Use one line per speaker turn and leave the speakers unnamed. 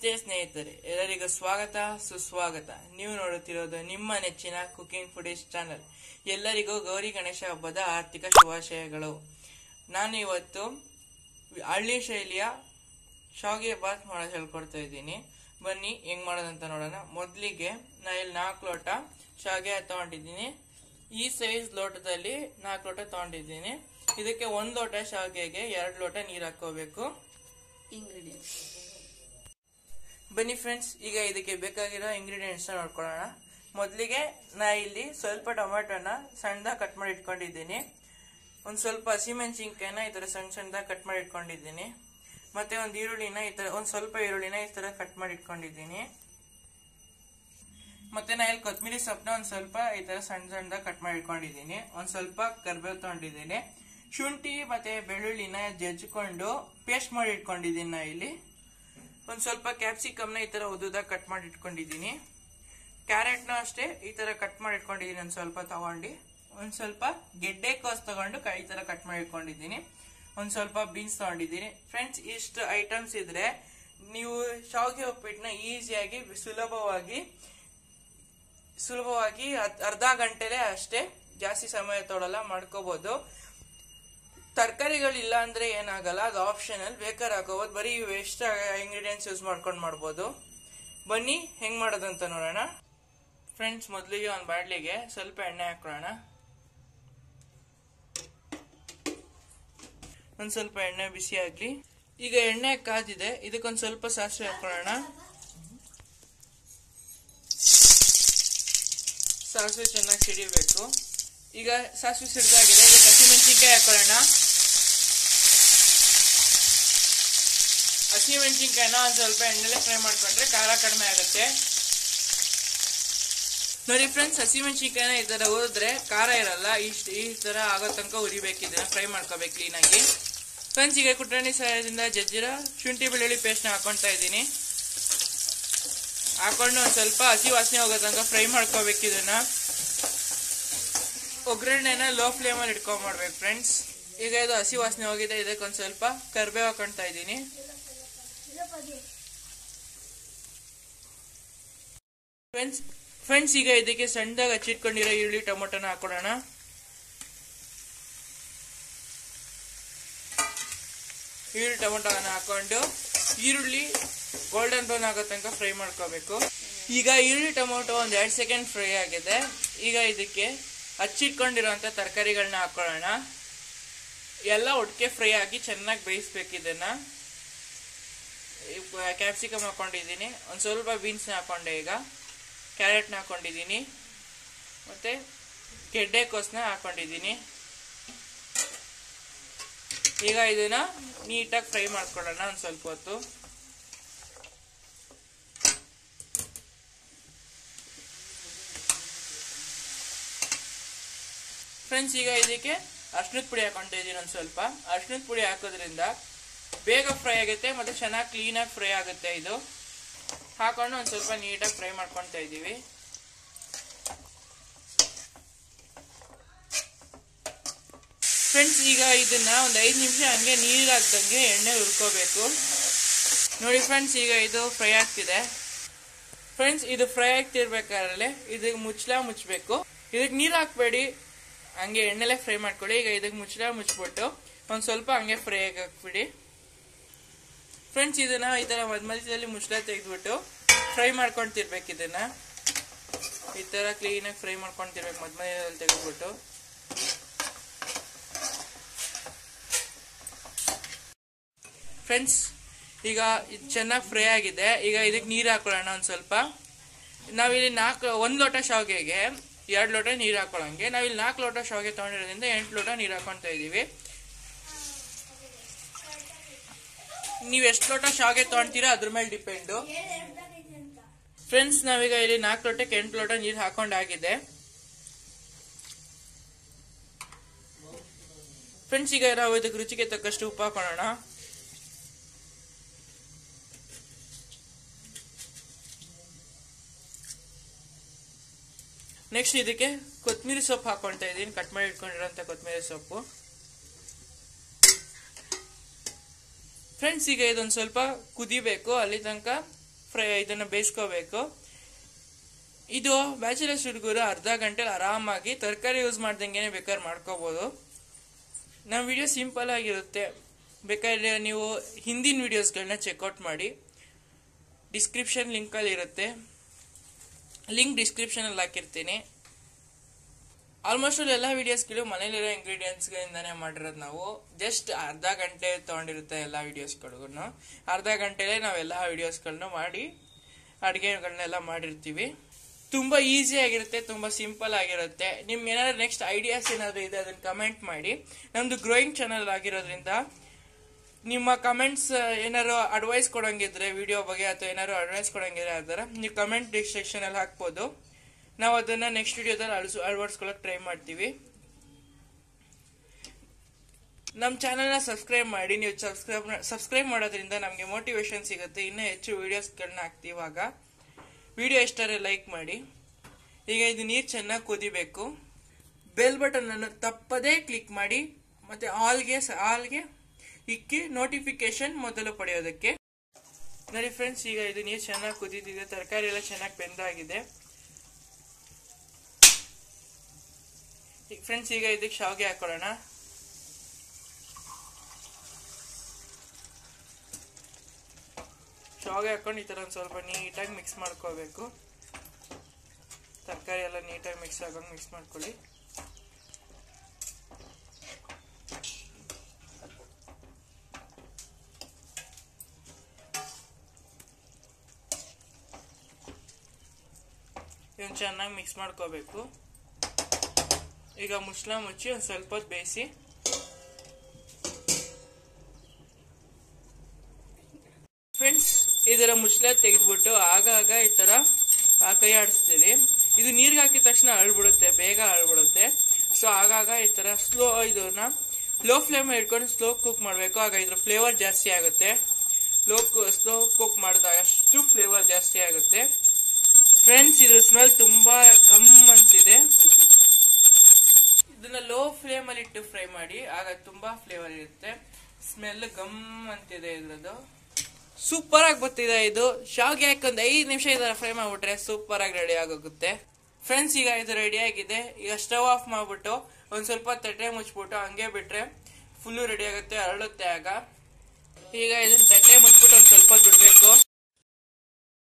ನಮಸ್ತೆ ಸ್ನೇಹಿತರೆ, ಎಲ್ಲರಿಗೂ ಸ್ವಾಗತ ಸುಸ್ವಾಗತ. ನೀವು ನೋಡುತ್ತಿರೋದು ನಿಮ್ಮ ನೆಚ್ಚಿನ ಕುಕಿಂಗ್ ಫುಡೀಸ್ ಚಾನಲ್. ಎಲ್ಲರಿಗೂ ಗೌರಿ ಗಣೇಶ ಹಬ್ಬದ ಆರ್ಥಿಕ ಶುಭಾಶಯಗಳು. ನಾನು ಇವತ್ತು ಹಳ್ಳಿ ಶೈಲಿಯ ಶಾವಿಗೆ ಬಾತ್ ಮಾಡೋದು ಹೇಳ್ಕೊಡ್ತಾ ಇದ್ದೀನಿ. ಬನ್ನಿ ಹೆಂಗ್ ಮಾಡೋದಂತ ನೋಡೋಣ. ಮೊದಲಿಗೆ ನಾ ಇಲ್ಲಿ 4 ಲೋಟ ಶಾವಿಗೆ ತಗೊಂಡಿದ್ದೀನಿ. ಈ ಸೈಜ್ ಲೋಟದಲ್ಲಿ 4 ಲೋಟ ತಗೊಂಡಿದ್ದೀನಿ. ಇದಕ್ಕೆ 1 ಲೋಟ ಶಾವಿಗೆಗೆ 2 ಲೋಟ ನೀರು ಹಾಕೋಬೇಕು. ಇಂಗ್ರೀಡಿಯೆಂಟ್ಸ್ ಬನ್ನಿ ಫ್ರೆಂಡ್ಸ್, ಈಗ ಇದಕ್ಕೆ ಬೇಕಾಗಿರೋ ಇಂಗ್ರೀಡಿಯೆಂಟ್ಸ್ ನೋಡ್ಕೊಳ್ಳೋಣ. ಮೊದಲಿಗೆ ನಾ ಇಲ್ಲಿ ಸ್ವಲ್ಪ ಟೊಮೆಟೊನ ಸಣ್ಣದಾಗಿ ಕಟ್ ಮಾಡಿ ಇಟ್ಕೊಂಡಿದ್ದೀನಿ. ಒಂದು ಸ್ವಲ್ಪ ಹಸಿಮೆಣಸಿನ್ಕಾಯಿನ ಈ ತರ ಸಣ್ಣದಾಗಿ ಕಟ್ ಮಾಡಿ ಇಟ್ಕೊಂಡಿದ್ದೀನಿ. ಮತ್ತೆ ಒಂದು ಈರುಳ್ಳಿನ ಈ ತರ ಸ್ವಲ್ಪ ಈರುಳ್ಳಿನ ಈ ತರ ಕಟ್ ಮಾಡಿ ಇಟ್ಕೊಂಡಿದ್ದೀನಿ. ಮತ್ತೆ ನಾ ಇಲ್ಲಿ ಕೊತ್ತಂಬರಿ ಸೊಪ್ಪನ್ನ ಒಂದು ಸ್ವಲ್ಪ ಈ ತರ ಸಣ್ಣದಾಗಿ ಕಟ್ ಮಾಡಿ ಇಟ್ಕೊಂಡಿದ್ದೀನಿ. ಒಂದು ಸ್ವಲ್ಪ ಕರಿಬೇವು ತಗೊಂಡಿದ್ದೀನಿ. ಶುಂಠಿ ಮತ್ತೆ ಬೆಳ್ಳುಳ್ಳಿನ ಜಜ್ಜಿಕೊಂಡು ಪೇಸ್ಟ್ ಮಾಡಿ ಇಟ್ಕೊಂಡಿದ್ದೀನಿ. ನಾ ಇಲ್ಲಿ ಒಂದು ಸ್ವಲ್ಪ ಕ್ಯಾಪ್ಸಿಕಮ್ನ ಈ ತರ ಉದ್ದುದಾಗಿ ಕಟ್ ಮಾಡಿ ಇಟ್ಕೊಂಡಿದ್ದೀನಿ. ಕ್ಯಾರೆಟ್ನ ಅಷ್ಟೇ ಈ ತರ ಕಟ್ ಮಾಡಿ ಇಟ್ಕೊಂಡಿದ್ದೀನಿ. ಒಂದು ಸ್ವಲ್ಪ ತಗೊಂಡು ಒಂದು ಸ್ವಲ್ಪ ಗೆಡ್ಡೆಕೋಸು ತಗೊಂಡು ಈ ತರ ಕಟ್ ಮಾಡಿ ಇಟ್ಕೊಂಡಿದ್ದೀನಿ. ಒಂದು ಸ್ವಲ್ಪ ಬೀನ್ಸ್ ತಗೊಂಡಿದ್ದೀನಿ. ಫ್ರೆಂಡ್ಸ್, ಇಷ್ಟು ಐಟಮ್ಸ್ ಇದ್ರೆ ನೀವು ಶಾವಿಗೆ ಉಪ್ಪಿಟ್ಟನ್ನ ಈಸಿಯಾಗಿ ಸುಲಭವಾಗಿ ಅರ್ಧ ಗಂಟೆಲೆ ಅಷ್ಟೇ, ಜಾಸ್ತಿ ಸಮಯ ತೊಗೊಳಲ್ಲ, ಮಾಡ್ಕೋಬಹುದು. ತರಕಾರಿಗಳಿಲ್ಲ ಅಂದ್ರೆ ಏನಾಗಲ್ಲ, ಅದು ಆಪ್ಷನಲ್, ಬೇಕಾದ್ರೆ ಹಾಕೋಬಹುದು. ಬರೀ ವೇಸ್ಟ್ ಇಂಗ್ರೀಡಿಯೆಂಟ್ಸ್ ಯೂಸ್ ಮಾಡ್ಕೊಂಡು ಮಾಡ್ಬೋದು. ಬನ್ನಿ ಹೆಂಗ್ ಮಾಡೋದಂತ ನೋಡೋಣ. ಫ್ರೆಂಡ್ಸ್, ಮೊದಲಿಗೆ ಒಂದು ಬಾಡ್ಲಿಗೆ ಸ್ವಲ್ಪ ಎಣ್ಣೆ ಹಾಕೋಣ. ಒಂದ್ ಸ್ವಲ್ಪ ಎಣ್ಣೆ ಬಿಸಿ ಆಗ್ಲಿ. ಈಗ ಎಣ್ಣೆ ಕಾದಿದೆ, ಇದಕ್ಕೊಂದ್ ಸ್ವಲ್ಪ ಸಾಸಿವೆ ಹಾಕೋಣ. ಸಾಸಿವೆ ಚೆನ್ನಾಗಿ ಸಿಡಿಬೇಕು. ಈಗ ಸಾಸಿವೆ ಸಿಡಿದಾಗಿದೆ, ಇದಕ್ಕೆ ಹಸಿಮೆಣಸಿನ್ಕಾಯಿ ಹಾಕೋಣ. ಹಸಿಮೆಣಸಿನ್ಕಾಯಿನ ಒಂದ್ ಸ್ವಲ್ಪ ಎಣ್ಣೆಲೆ ಫ್ರೈ ಮಾಡ್ಕೊಂಡ್ರೆ ಖಾರ ಕಡಿಮೆ ಆಗುತ್ತೆ. ನೋಡಿ ಫ್ರೆಂಡ್ಸ್, ಹಸಿಮೆಣಸಿನ್ಕಾಯಿನ ಈ ತರ ಹುರಿದ್ರೆ ಖಾರ ಇರಲ್ಲ. ಈ ತರ ಆಗೋ ತನಕ ಹುರಿಬೇಕು. ಇದನ್ನ ಫ್ರೈ ಮಾಡ್ಕೋಬೇಕು ಕ್ಲೀನಾಗಿ. ಫ್ರೆಂಡ್ಸ್, ಈಗ ಕುಟ್ರಾಣಿ ಸಹಾಯದಿಂದ ಜಜ್ಜಿರೋ ಶುಂಠಿ ಬೆಳ್ಳುಳ್ಳಿ ಪೇಸ್ಟ್ ನ ಹಾಕೊಂತಾ ಇದ್ದೀನಿ. ಹಾಕೊಂಡು ಒಂದ್ ಸ್ವಲ್ಪ ಹಸಿ ವಾಸನೆ ಹೋಗೋ ತನಕ ಫ್ರೈ ಮಾಡ್ಕೋಬೇಕು. ಇದನ್ನ ಒಗ್ಗರಣೆನ ಲೋ ಫ್ಲೇಮ್ ಅಲ್ಲಿ ಇಟ್ಕೊಂಡ್ ಮಾಡ್ಬೇಕು ಫ್ರೆಂಡ್ಸ್. ಈಗ ಇದು ಹಸಿ ವಾಸನೆ ಹೋಗಿದೆ. ಇದಕ್ಕೆ ಒಂದ್ ಸ್ವಲ್ಪ ಕರಿಬೇವು ಹಾಕೊಂತಾ ಇದ್ದೀನಿ. ಫ್ರೆಂಡ್ಸ್, ಈಗ ಇದಕ್ಕೆ ಸಣ್ಣದಾಗಿ ಹಚ್ಚಿಟ್ಕೊಂಡಿರೋ ಈರುಳ್ಳಿ ಟೊಮೊಟೊನ ಹಾಕೊಳ್ಳೋಣ. ಈರುಳ್ಳಿ ಟೊಮೊಟೊನ ಹಾಕೊಂಡು ಈರುಳ್ಳಿ ಗೋಲ್ಡನ್ ಬ್ರೌನ್ ಆಗೋ ತನಕ ಫ್ರೈ ಮಾಡ್ಕೋಬೇಕು. ಈಗ ಈರುಳ್ಳಿ ಟೊಮೊಟೊ ಒಂದ್ 2 ಸೆಕೆಂಡ್ ಫ್ರೈ ಆಗಿದೆ. ಈಗ ಇದಕ್ಕೆ ಹಚ್ಚಿಟ್ಕೊಂಡಿರೋಂಥ ತರಕಾರಿಗಳನ್ನ ಹಾಕೊಳ್ಳೋಣ. ಎಲ್ಲ ಒಟ್ಟಿಗೆ ಫ್ರೈ ಆಗಿ ಚೆನ್ನಾಗಿ ಬೇಯಿಸ್ಬೇಕು. ಇದನ್ನ ಕ್ಯಾಪ್ಸಿಕಮ್ ಹಾಕೊಂಡಿದ್ದೀನಿ. ಒಂದು ಸ್ವಲ್ಪ ಬೀನ್ಸ್ನ ಹಾಕೊಂಡೆ. ಈಗ ಕ್ಯಾರೆಟ್ನ ಹಾಕೊಂಡಿದ್ದೀನಿ. ಮತ್ತೆ ಗೆಡ್ಡೆಕೋಸನ್ನ ಹಾಕೊಂಡಿದ್ದೀನಿ. ಈಗ ಇದನ್ನ ನೀಟಾಗಿ ಫ್ರೈ ಮಾಡ್ಕೊಳ್ಳೋಣ ಒಂದು ಸ್ವಲ್ಪ ಹೊತ್ತು. ಫ್ರೆಂಡ್ಸ್, ಈಗ ಇದಕ್ಕೆ ಅರಿಶಿಣದ ಪುಡಿ ಹಾಕೊಂತ ಇದ್ದೀನಿ. ಒಂದು ಸ್ವಲ್ಪ ಅರಿಶಿಣದ ಪುಡಿ ಹಾಕೋದ್ರಿಂದ ಬೇಗ ಫ್ರೈ ಆಗುತ್ತೆ ಮತ್ತೆ ಚೆನ್ನಾಗಿ ಕ್ಲೀನಾಗಿ ಫ್ರೈ ಆಗುತ್ತೆ. ಇದು ಹಾಕೊಂಡು ಒಂದು ಸ್ವಲ್ಪ ನೀಟಾಗಿ ಫ್ರೈ ಮಾಡ್ಕೊತಾ ಇದ್ದೀವಿ. ಫ್ರೆಂಡ್ಸ್, ಈಗ ಇದನ್ನ ಒಂದು 5 ನಿಮಿಷ ಹಂಗೆ ನೀರು ಹಾಕ್ದಂಗೆ ಎಣ್ಣೆ ಹುರ್ಕೋಬೇಕು. ನೋಡಿ ಫ್ರೆಂಡ್ಸ್, ಈಗ ಇದು ಫ್ರೈ ಆಗ್ತಿದೆ. ಫ್ರೆಂಡ್ಸ್, ಇದು ಫ್ರೈ ಆಗ್ತಿರ್ಬೇಕಾದ್ರೆ ಇದಕ್ಕೆ ಮುಚ್ಚಬೇಕು. ಇದಕ್ಕೆ ನೀರು ಹಾಕ್ಬೇಡಿ, ಹಂಗೆ ಎಣ್ಣೆಲೆ ಫ್ರೈ ಮಾಡ್ಕೊಳ್ಳಿ. ಈಗ ಇದಕ್ಕೆ ಮುಚ್ಬಿಟ್ಟು ಒಂದು ಸ್ವಲ್ಪ ಹಂಗೆ ಫ್ರೈ ಹಾಕ್ಬಿಡಿ. ಫ್ರೆಂಡ್ಸ್, ಇದನ್ನ ಈ ತರ ಮಧ್ಯದಲ್ಲಿ ಮುಚ್ಚಳ ತೆಗೆದ್ಬಿಟ್ಟು ಫ್ರೈ ಮಾಡ್ಕೊಂತಿರ್ಬೇಕು. ಇದನ್ನ ಈ ತರ ಕ್ಲೀನಾಗಿ ಫ್ರೈ ಮಾಡ್ಕೊಂತಿರ್ಬೇಕು ಮಧ್ಯದಲ್ಲಿ ತೆಗೆದ್ಬಿಟ್ಟು. ಫ್ರೆಂಡ್ಸ್, ಈಗ ಇದು ಚೆನ್ನಾಗಿ ಫ್ರೈ ಆಗಿದೆ. ಈಗ ಇದಕ್ಕೆ ನೀರು ಹಾಕೊಳ್ಳೋಣ ಒಂದು ಸ್ವಲ್ಪ. ನಾವಿಲ್ಲಿ 1 ಲೋಟ ಶಾವಿಗೆಗೆ 2 ಲೋಟ ನೀರು ಹಾಕೊಳ್ಳೋಂಗೆ. ನಾವಿಲ್ಲಿ 4 ಲೋಟ ಶಾವಿಗೆ ತಗೊಂಡಿರೋದ್ರಿಂದ 8 ಲೋಟ ನೀರು ಹಾಕೊತಾ ಇದೀವಿ. ನೀವು ಎಷ್ಟು ಲೋಟ ಶಾವಿಗೆ ತಗೊಂತೀರಾ ಅದ್ರ ಮೇಲೆ ಡಿಪೆಂಡು. ಫ್ರೆಂಡ್ಸ್, ನಾವೀಗ ಇಲ್ಲಿ 4 ಲೋಟಕ್ಕೆ 8 ಲೋಟ ನೀರು ಹಾಕೊಂಡಾಗಿದೆ. ಫ್ರೆಂಡ್ಸ್, ಈಗ ನಾವು ಇದಕ್ಕೆ ರುಚಿಗೆ ತಕ್ಕಷ್ಟು ಉಪ್ಪು ಹಾಕೊಳ್ಳೋಣ. ನೆಕ್ಸ್ಟ್ ಇದಕ್ಕೆ ಕೊತ್ತಂಬರಿ ಸೊಪ್ಪು ಹಾಕೊಳ್ತಾ ಇದ್ದೀನಿ. ಕಟ್ ಮಾಡಿ ಇಟ್ಕೊಂಡಿರೋಂಥ ಕೊತ್ತಂಬರಿ ಸೊಪ್ಪು. ಫ್ರೆಂಡ್ಸ್, ಈಗ ಇದೊಂದು ಸ್ವಲ್ಪ ಕುದಿಬೇಕು. ಅಲ್ಲಿ ತನಕ ಇದನ್ನ ಬೇಯಿಸ್ಕೋಬೇಕು. ಇದು ಬ್ಯಾಚುಲರ್ಸ್ ಹುಡುಗರು ಅರ್ಧ ಗಂಟೆಲಿ ಆರಾಮಾಗಿ ತರಕಾರಿ ಯೂಸ್ ಮಾಡ್ದಂಗೆ ಬೇಕಾದ್ರೆ ಮಾಡ್ಕೋಬಹುದು. ನಮ್ಮ ವಿಡಿಯೋ ಸಿಂಪಲ್ ಆಗಿರುತ್ತೆ. ಬೇಕಾದ್ರೆ ನೀವು ಹಿಂದಿನ ವಿಡಿಯೋಸ್ಗಳನ್ನ ಚೆಕ್ಔಟ್ ಮಾಡಿ. ಡಿಸ್ಕ್ರಿಪ್ಷನ್ ಲಿಂಕಲ್ಲಿ ಇರುತ್ತೆ, ಲಿಂಕ್ ಡಿಸ್ಕ್ರಿಪ್ಷನಲ್ಲಿ ಹಾಕಿರ್ತೀನಿ. ಆಲ್ಮೋಸ್ಟ್ ಎಲ್ಲ ವಿಡಿಯೋಸ್ಗಳು ಮನೇಲಿರೋ ಇಂಗ್ರೀಡಿಯೆಂಟ್ಸ್ಗಳಿಂದಾನೇ ಮಾಡಿರೋದು. ನಾವು ಜಸ್ಟ್ ಅರ್ಧ ಗಂಟೆ ತೊಗೊಂಡಿರುತ್ತೆ ಎಲ್ಲ ವಿಡಿಯೋಸ್ಗಳಿಗೂ. ಅರ್ಧ ಗಂಟೆಲೇ ನಾವೆಲ್ಲ ವಿಡಿಯೋಸ್ಗಳನ್ನ ಮಾಡಿ ಅಡುಗೆಗಳನ್ನೆಲ್ಲ ಮಾಡಿರ್ತೀವಿ. ತುಂಬ ಈಸಿ ಆಗಿರುತ್ತೆ, ತುಂಬ ಸಿಂಪಲ್ ಆಗಿರುತ್ತೆ. ನಿಮ್ಗೆ ಏನಾದ್ರು ನೆಕ್ಸ್ಟ್ ಐಡಿಯಾಸ್ ಏನಾದರೂ ಇದೆ ಅದನ್ನು ಕಮೆಂಟ್ ಮಾಡಿ. ನಮ್ಮದು ಗ್ರೋಯಿಂಗ್ ಚಾನಲ್ ಆಗಿರೋದ್ರಿಂದ ನಿಮ್ಮ ಕಮೆಂಟ್ಸ್ ಏನಾದ್ರು ಅಡ್ವೈಸ್ ಕೊಡೋಂಗಿದ್ರೆ ವಿಡಿಯೋ ಬಗ್ಗೆ ಅಥವಾ ಏನಾದ್ರು ಅಡ್ವೈಸ್ ಕೊಡೋಂಗಿದ್ರೆ ಅದರ ನೀವು ಕಮೆಂಟ್ ಸೆಕ್ಷನಲ್ಲಿ ಹಾಕ್ಬೋದು. ನಾವು ಅದನ್ನ ನೆಕ್ಸ್ಟ್ ವಿಡಿಯೋದಲ್ಲಿ ಅಳವಡಿಸ್ಕೊಳ್ಳೋಕೆ ಟ್ರೈ ಮಾಡ್ತೀವಿ. ನಮ್ಮ ಚಾನಲ್ನ ಸಬ್ಸ್ಕ್ರೈಬ್ ಮಾಡಿ. ನೀವು ಸಬ್ಸ್ಕ್ರೈಬ್ ಮಾಡೋದ್ರಿಂದ ನಮಗೆ ಮೋಟಿವೇಶನ್ ಸಿಗುತ್ತೆ, ಇನ್ನೂ ಹೆಚ್ಚು ವಿಡಿಯೋಸ್ಗಳನ್ನ ಹಾಕ್ತಿವಾಗ. ವಿಡಿಯೋ ಇಷ್ಟರೇ ಲೈಕ್ ಮಾಡಿ. ಈಗ ಇದು ನೀರು ಚೆನ್ನಾಗಿ ಕುದಿಬೇಕು. ಬೆಲ್ ಬಟನ್ ಅನ್ನು ತಪ್ಪದೇ ಕ್ಲಿಕ್ ಮಾಡಿ ಮತ್ತೆ ಆಲ್ಗೆ ಇಕ್ಕಿ ನೋಟಿಫಿಕೇಶನ್ ಮೊದಲು ಪಡೆಯೋದಕ್ಕೆ. ನೋಡಿ ಫ್ರೆಂಡ್ಸ್, ಈಗ ಇದು ನೀರು ಚೆನ್ನಾಗಿ ಕುದಿದಿದೆ, ತರಕಾರಿ ಎಲ್ಲ ಚೆನ್ನಾಗಿ ಬೆಂದಾಗಿದೆ. ಫ್ರೆಂಡ್ಸ್, ಈಗ ಇದಕ್ಕೆ ಶಾವಿಗೆ ಹಾಕೊಳ್ಳೋಣ. ಶಾವಿಗೆ ಹಾಕೊಂಡು ಈ ತರ ಒಂದು ಸ್ವಲ್ಪ ನೀಟಾಗಿ ಮಿಕ್ಸ್ ಮಾಡ್ಕೋಬೇಕು. ತರಕಾರಿ ಎಲ್ಲ ನೀಟಾಗಿ ಮಿಕ್ಸ್ ಆಗೋಂಗೆ ಮಿಕ್ಸ್ ಮಾಡ್ಕೊಳ್ಳಿ. ಇದನ್ನು ಚೆನ್ನಾಗಿ ಮಿಕ್ಸ್ ಮಾಡ್ಕೋಬೇಕು. ಈಗ ಮುಚ್ಚಳ ಮುಚ್ಚಿ ಒಂದು ಸ್ವಲ್ಪ ಹೊತ್ತು ಬೇಯಿಸಿ. ಫ್ರೆಂಡ್ಸ್, ಇದರ ಮುಚ್ಚಳ ತೆಗೆದ್ಬಿಟ್ಟು ಆಗಾಗ ಈ ತರ ಕೈ ಆಡಿಸ್ತೀರಿ. ಇದು ನೀರ್ಗೆ ಹಾಕಿದ ತಕ್ಷಣ ಅಳ್ಬಿಡುತ್ತೆ, ಬೇಗ ಅಳ್ಬಿಡುತ್ತೆ. ಸೊ ಆಗಾಗ ಈ ತರ ಇದನ್ನ ಲೋ ಫ್ಲೇಮ್ ಇಟ್ಕೊಂಡು ಸ್ಲೋ ಕುಕ್ ಮಾಡಬೇಕು. ಆಗ ಇದ್ರ ಫ್ಲೇವರ್ ಜಾಸ್ತಿ ಆಗುತ್ತೆ. ಸ್ಲೋ ಕುಕ್ ಮಾಡಿದಾಗ ಅಷ್ಟು ಫ್ಲೇವರ್ ಜಾಸ್ತಿ ಆಗುತ್ತೆ. ಫ್ರೆಂಡ್ಸ್, ಇದ್ರ ಸ್ಮೆಲ್ ತುಂಬಾ ಗಮ್ ಅಂತಿದೆ. ಇದನ್ನ ಲೋ ಫ್ಲೇಮ್ ಅಲ್ಲಿ ಇಟ್ಟು ಫ್ರೈ ಮಾಡಿ, ಆಗ ತುಂಬಾ ಫ್ಲೇವರ್ ಇರುತ್ತೆ. ಸ್ಮೆಲ್ ಗಮ್ ಅಂತಿದೆ ಇದ್ರದ್ದು. ಸೂಪರ್ ಆಗಿ ಬರ್ತಿದೆ ಇದು. ಶಾವಿಗೆ ಹಾಕೊಂಡ್ 5 ನಿಮಿಷ ಇದರ ಫ್ರೈ ಮಾಡ್ಬಿಟ್ರೆ ಸೂಪರ್ ಆಗಿ ರೆಡಿ ಆಗೋಗುತ್ತೆ. ಫ್ರೆಂಡ್ಸ್, ಈಗ ಇದು ರೆಡಿ ಆಗಿದೆ. ಈಗ ಸ್ಟವ್ ಆಫ್ ಮಾಡ್ಬಿಟ್ಟು ಒಂದ್ ಸ್ವಲ್ಪ ತಟ್ಟೆ ಮುಚ್ಬಿಟ್ಟು ಹಂಗೆ ಬಿಟ್ರೆ ಫುಲ್ಲು ರೆಡಿ ಆಗುತ್ತೆ, ಅರಳುತ್ತೆ. ಆಗ ಈಗ ಇದನ್ನ ತಟ್ಟೆ ಮುಚ್ಬಿಟ್ಟು ಒಂದ್ ಸ್ವಲ್ಪ ಬಿಡ್ಬೇಕು.